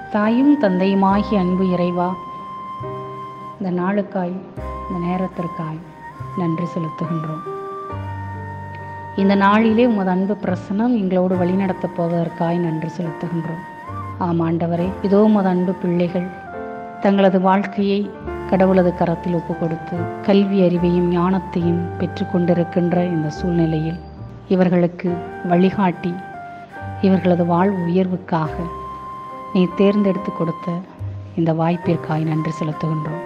தாயும் தந்தையுமாகிய அன்பு இறைவா, இந்த நாளுக்காய் இந்த நேரத்திற்காய் நன்றி செலுத்துகின்றோம். இந்த நாளிலே உமது அன்பு பிரசனம் எங்களோடு வழிநடத்தப் போவதற்காய் நன்றி செலுத்துகின்றோம். ஆம் ஆண்டவரே, இதோ உமது அன்பு பிள்ளைகள் தங்களது வாழ்க்கையை கடவுளது கரத்தில் ஒப்பு கொடுத்து கல்வி அறிவையும் ஞானத்தையும் பெற்றுக்கொண்டிருக்கின்ற இந்த சூழ்நிலையில் இவர்களுக்கு வழிகாட்டி இவர்களது வாழ்வு உயர்வுக்காக நீ தேர்ந்தெடுத்து கொடுத்த இந்த வாய்ப்பிற்காய் நன்றி செலுத்துகின்றோம்.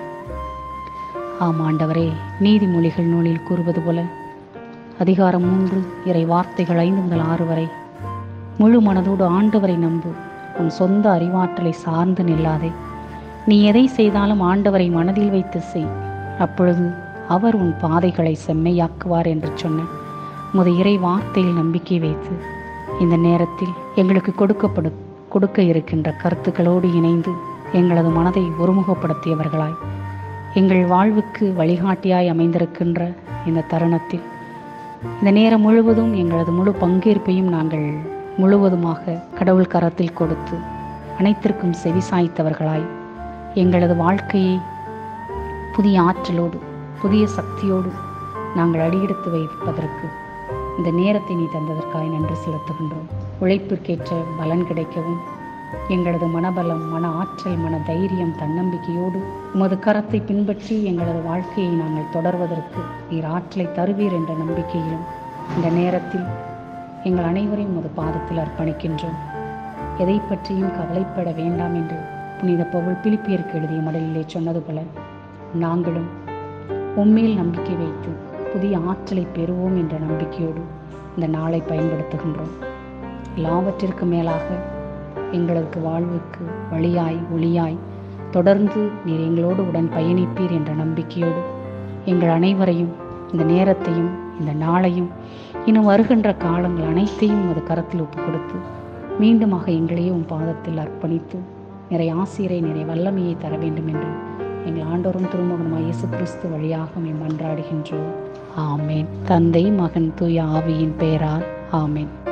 ஆம் ஆண்டவரே, நீதிமொழிகள் நூலில் கூறுவது போல அதிகாரம் 3 இறை வார்த்தைகள் 5 முதல் 6 வரை, முழு மனதோடு ஆண்டவரை நம்பு, உன் சொந்த அறிவாற்றலை சார்ந்து நில்லாதே. நீ எதை செய்தாலும் ஆண்டவரை மனதில் வைத்து செய், அப்பொழுது அவர் உன் பாதைகளை செம்மையாக்குவார் என்று சொன்ன உமது இறை வார்த்தையில் நம்பிக்கை வைத்து இந்த நேரத்தில் எங்களுக்கு கொடுக்க இருக்கின்ற கருத்துக்களோடு இணைந்து எங்களது மனதை ஒருமுகப்படுத்தியவர்களாய் எங்கள் வாழ்வுக்கு வழிகாட்டியாய் அமைந்திருக்கின்ற இந்த தருணத்தில் இந்த நேரம் முழுவதும் எங்களது முழு பங்கேற்பையும் நாங்கள் முழுவதுமாக கடவுள் கரத்தில் கொடுத்து அனைத்திற்கும் செவிசாய்த்தவர்களாய் எங்களது வாழ்க்கையை புதிய ஆற்றலோடு புதிய சக்தியோடு நாங்கள் அடியெடுத்து வைப்பதற்கு இந்த நேரத்தை நீ தந்ததற்காய் நன்றி செலுத்துகின்றோம். உழைப்பிற்கேற்ற பலன் கிடைக்கவும் எங்களது மனபலம், மன ஆற்றல், மன தைரியம், தன்னம்பிக்கையோடு உமது கரத்தை பின்பற்றி எங்களது வாழ்க்கையை நாங்கள் தொடர்வதற்கு நீர் ஆற்றலை தருவீர் என்ற நம்பிக்கையிலும் இந்த நேரத்தில் எங்கள் அனைவரையும் உமது பாதத்தில் அர்ப்பணிக்கின்றோம். எதை பற்றியும் கவலைப்பட வேண்டாம் என்று புனித பவுல் பிலிப்பியருக்கு எழுதிய மடலிலே சொன்னது போல நாங்களும் உம்மேல் நம்பிக்கை வைத்து புதிய ஆற்றலை பெறுவோம் என்ற நம்பிக்கையோடு இந்த நாளை பயன்படுத்துகின்றோம். எல்லாவற்றிற்கு மேலாக எங்களுக்கு வாழ்வுக்கு வழியாய் ஒளியாய் தொடர்ந்து நீர் எங்களோடு உடன் பயணிப்பீர் என்ற நம்பிக்கையோடு எங்கள் அனைவரையும் இந்த நேரத்தையும் இந்த நாளையும் இன்னும் வருகின்ற காலங்கள் அனைத்தையும் அது கரத்தில் ஒப்பு கொடுத்து மீண்டுமாக எங்களையே உன் பாதத்தில் அர்ப்பணித்து நிறைய ஆசிரியரை நிறைய வல்லமையை தர வேண்டும் என்று எங்கள் ஆண்டவரும் திருமகனுமாய் இயேசு கிறிஸ்து வழியாக மன்றாடுகின்றோம். ஆமேன். தந்தை, மகன், தூய ஆவியின் பெயரால் ஆமேன்.